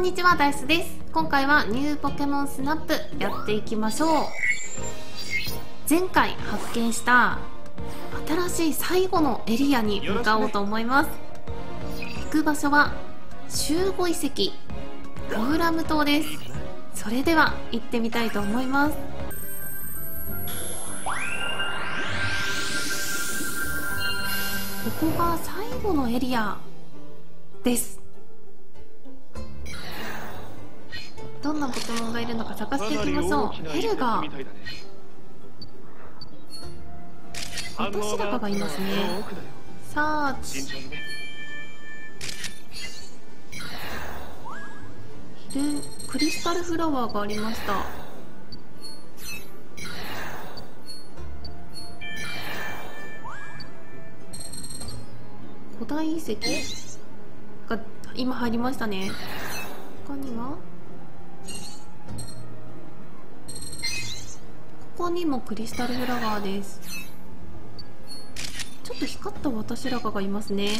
んにちは、ダイスです。今回はニューポケモンスナップやっていきましょう。前回発見した新しい最後のエリアに向かおうと思います。行く場所は集合遺跡ゴフラム島です。それでは行ってみたいと思います。ここが最後のエリアです。どんなポケモンがいるのか探していきましょう。ヘルガー、落とし高がいますね。サーチ、クリスタルフラワーがありました。古代遺跡が今入りましたね。他にはここにもクリスタルフラワーです。ちょっと光った私らがいますね。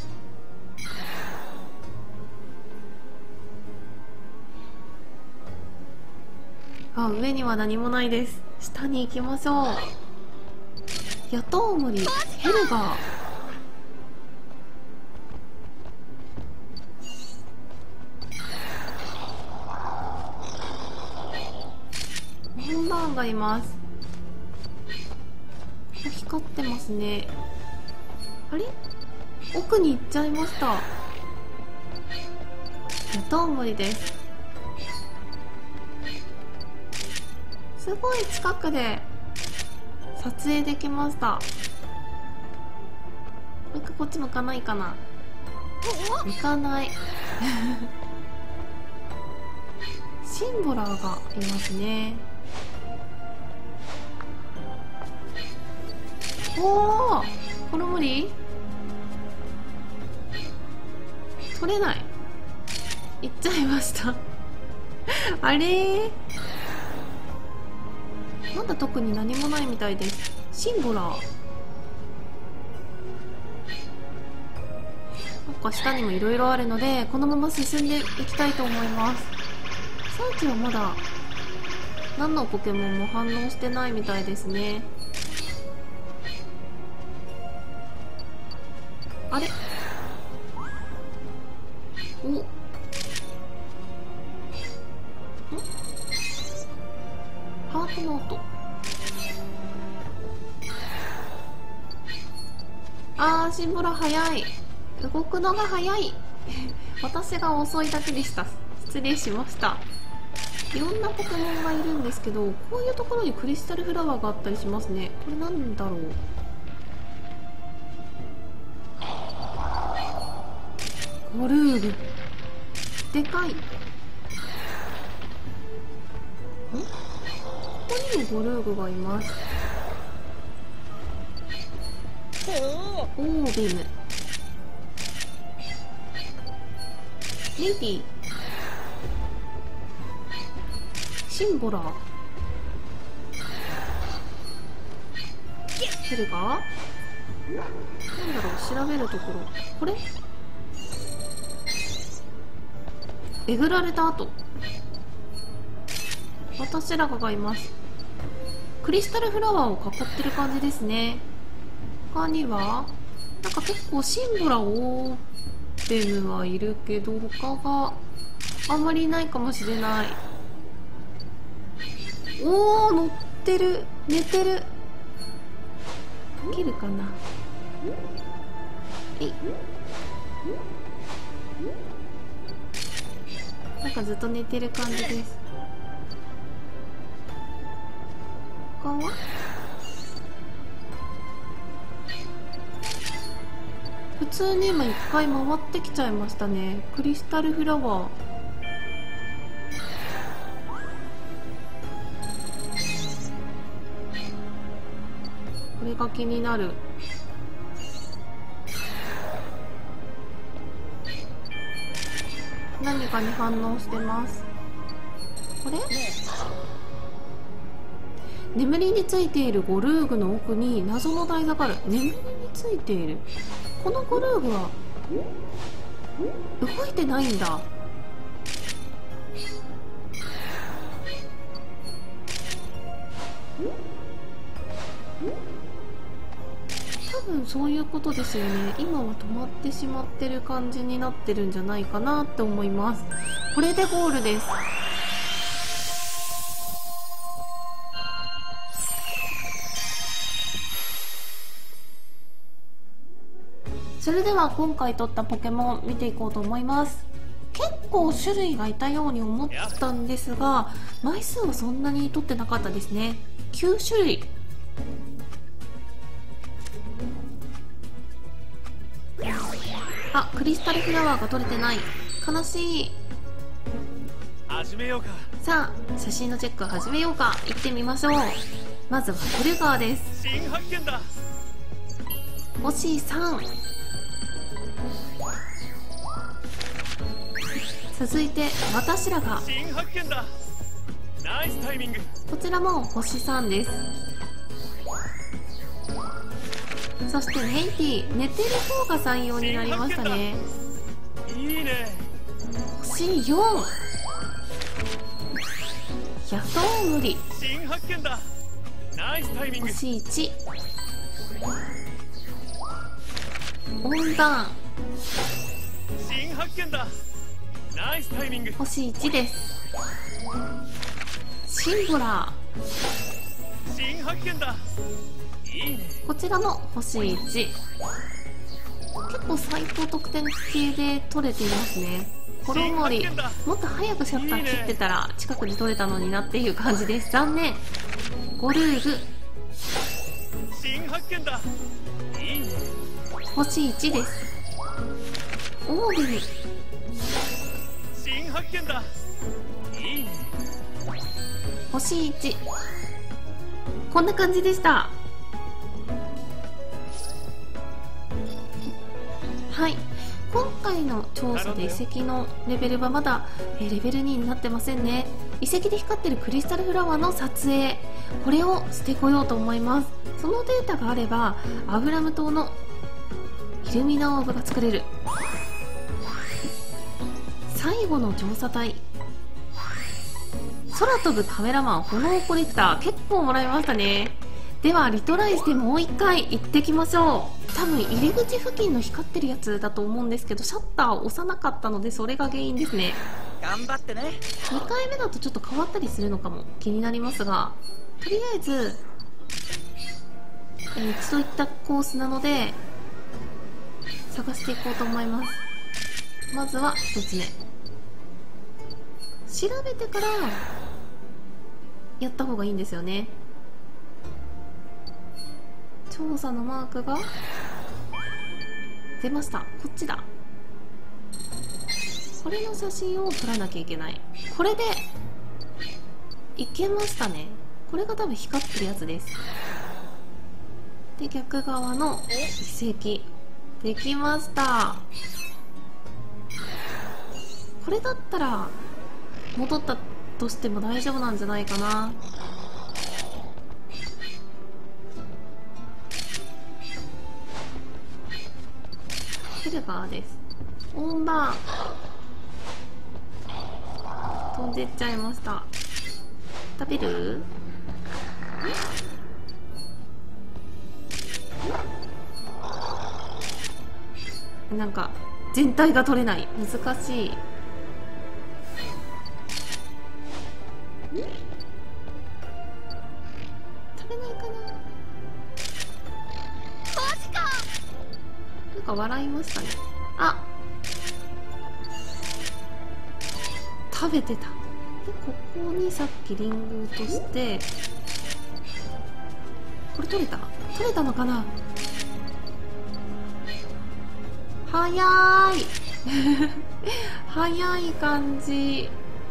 あ、上には何もないです。下に行きましょう。ヤトウモリ、ヘルガー、モンバーンがいます。光ってますね。あれ、奥に行っちゃいました。ヤトウモリです。すごい近くで撮影できました。もう一回こっち向かないかな。向かないシンボラーがいますね。おお、この森取れない。行っちゃいましたあれー、まだ特に何もないみたいです。シンボラー、なんか下にもいろいろあるのでこのまま進んでいきたいと思います。サーチはまだ何のポケモンも反応してないみたいですね。あれ、お、ハートノート、あー、シンボラ早い。動くのが早い私が遅いだけでした。失礼しました。いろんなポケモンがいるんですけど、こういうところにクリスタルフラワーがあったりしますね。これなんだろう。ゴルーグ、でかい。ここにもゴルーグがいます。オービム、レディ、シンボラー、ヘルガー、なんだろう、調べるところ。これえぐられた後、私らがいます。クリスタルフラワーを囲ってる感じですね。他にはなんか結構シンボラ、オーベムはいるけど他があんまりいないかもしれない。おー、乗ってる、寝てる。起きるかな。えい、なんかずっと寝てる感じです。他は普通に今一回回ってきちゃいましたね。クリスタルフラワー、これが気になる。何かに反応してます。これ眠りについているゴルーグの奥に謎の台座がある。眠りについている。このゴルーグは動いてないんだ。 多分そういうことですよね。今は止まってしまってる感じになってるんじゃないかなって思います。これでゴールです。それでは今回取ったポケモン見ていこうと思います。結構種類がいたように思ったんですが、枚数はそんなに取ってなかったですね。9種類。あ、クリスタルフラワーが取れてない。悲しい。 始めようか。 さあ、写真のチェック始めようか。行ってみましょう。まずはトルガーです。 新発見だ。 星3。続いて私らが。 新発見だ。ナイスタイミング。 こちらも星3です。そしてネイティ、寝てる方が採用になりましたね。 いいね。 星4。やっと無理。 新発見だ。ナイスタイミング。 星1。温暖。 新発見だ。ナイスタイミング。 星1です。シンボラー。新発見だ。いいね。 こちらも星1。結構最高得点系で取れていますね。コロモリ、もっと早くシャッター切ってたら近くで取れたのになっていう感じです。残念。ゴルーグ。 新発見だ。いいね。 星1です。オーベル。 新発見だ。いいね。 星1。こんな感じでした。はい、今回の調査で遺跡のレベルはまだレベル2になってませんね。遺跡で光ってるクリスタルフラワーの撮影、これをしてこようと思います。そのデータがあればアブラム島のイルミナオーブが作れる。最後の調査隊、空飛ぶカメラマン、炎コレクター、結構もらいましたね。ではリトライしてもう一回行ってきましょう。多分入り口付近の光ってるやつだと思うんですけど、シャッターを押さなかったのでそれが原因ですね。 頑張ってね。 2回目だとちょっと変わったりするのかも気になりますが、とりあえず、一度行ったコースなので探していこうと思います。まずは1つ目、調べてからやった方がいいんですよね。調査のマークが出ました。こっちだ。これの写真を撮らなきゃいけない。これでいけましたね。これが多分光ってるやつです。で、逆側の遺跡できました。これだったら戻ったとしても大丈夫なんじゃないかな。ヘルガーです。オンバー飛んでっちゃいました。食べる？なんか全体が取れない。難しい。食べないかな。マジか。なんか笑いましたね。あ、食べてた。で、ここにさっきリンゴを落として、これ取れた？取れたのかな。早い早い感じ。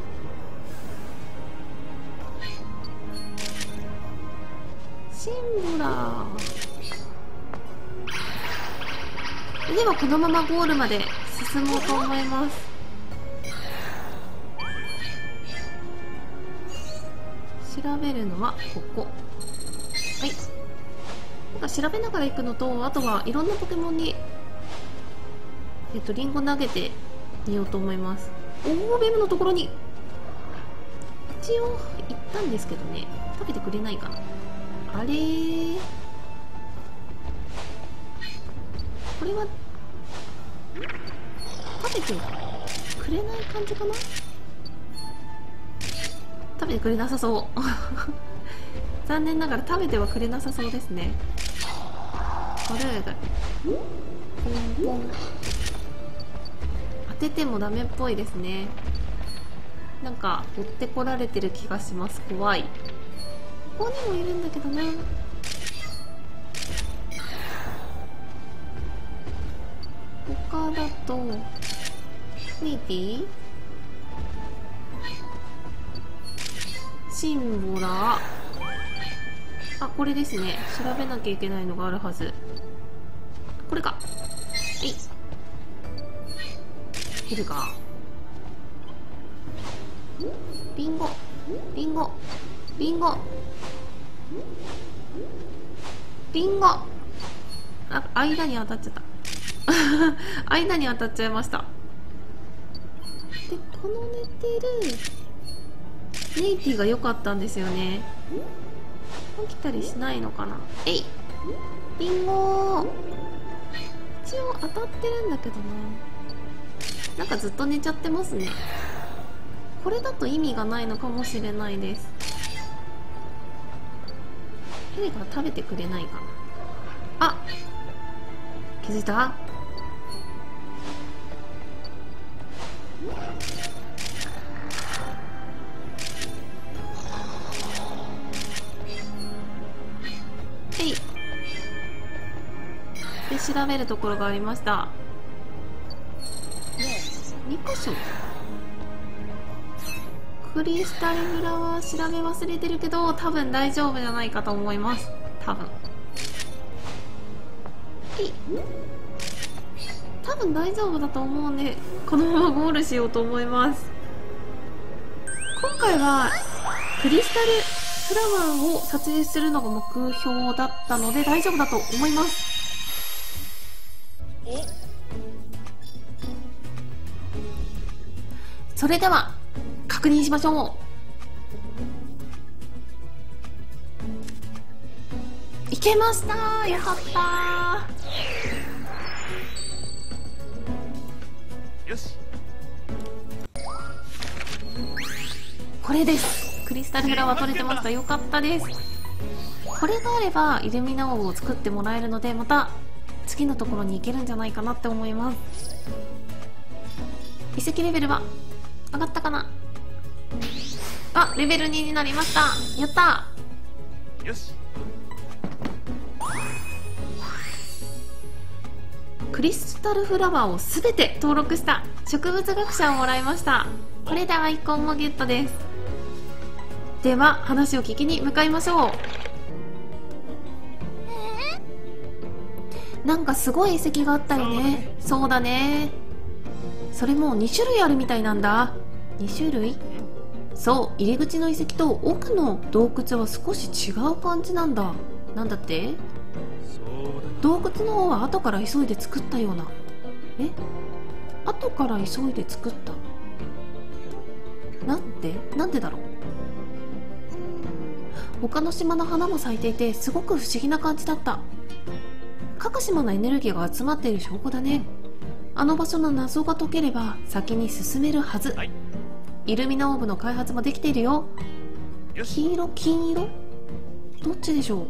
シンボラーではこのままゴールまで進もうと思います。調べるのはここ。はい、なんか調べながら行くのと、あとはいろんなポケモンにリンゴ投げてみようと思います。オーベルのところに一応行ったんですけどね、食べてくれないかな。 あれー、これは食べてくれない感じかな。食べてくれなさそう残念ながら食べてはくれなさそうですね。これがポンポン当ててもダメっぽいですね。なんか追ってこられてる気がします。怖い。ここにもいるんだけどな。他だとミーティー、シンボラー、あ、これですね。調べなきゃいけないのがあるはず。これか。はい。ヘルガー。リンゴ。リンゴ。リンゴ。リンゴ。あ、間に当たっちゃった間に当たっちゃいました。で、この寝てるネイティが良かったんですよね。起きたりしないのかな。えい、リンゴ。一応当たってるんだけどな。なんかずっと寝ちゃってますね。これだと意味がないのかもしれないです。ヘリが食べてくれないかな。あ、気づいた？へい。で、調べるところがありました。2箇所。クリスタルフラワー調べ忘れてるけど、多分大丈夫じゃないかと思います。多分。多分大丈夫だと思うんで、このままゴールしようと思います。今回はクリスタルフラワーを撮影するのが目標だったので大丈夫だと思います。それでは確認しましょう。いけました。よかった。 よし。 これです。クリスタルフラワー取れてました。よかったです。これがあればイルミナオーブを作ってもらえるので、また次のところに行けるんじゃないかなって思います。遺跡レベルは上がったかな。あ、レベル2になりました。やったよし。 クリスタルフラワーをすべて登録した植物学者をもらいました。これでアイコンもゲットです。では話を聞きに向かいましょう。なんかすごい遺跡があったよね。そうだね。それも2種類あるみたいなんだ。2種類？そう、入り口の遺跡と奥の洞窟は少し違う感じなんだ。なんだって？洞窟の方は後から急いで作ったような。え？後から急いで作った？なんでだろう。他の島の花も咲いていてすごく不思議な感じだった。各島のエネルギーが集まっている証拠だね。あの場所の謎が解ければ先に進めるはず。はい、イルミナオーブの開発もできているよ。黄色、金色？どっちでしょ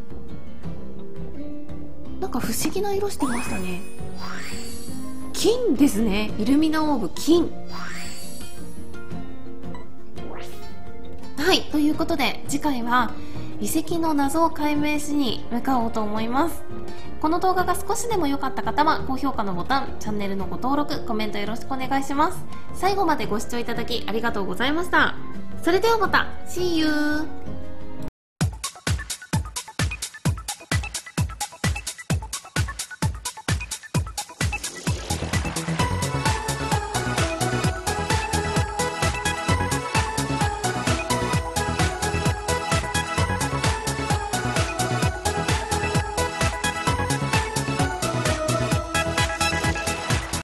う。なんか不思議な色してましたね。金ですね。イルミナオーブ金。はい、ということで次回は遺跡の謎を解明しに向かおうと思います。この動画が少しでも良かった方は高評価のボタン、チャンネルのご登録、コメントよろしくお願いします。最後までご視聴いただきありがとうございました。それではまた See you!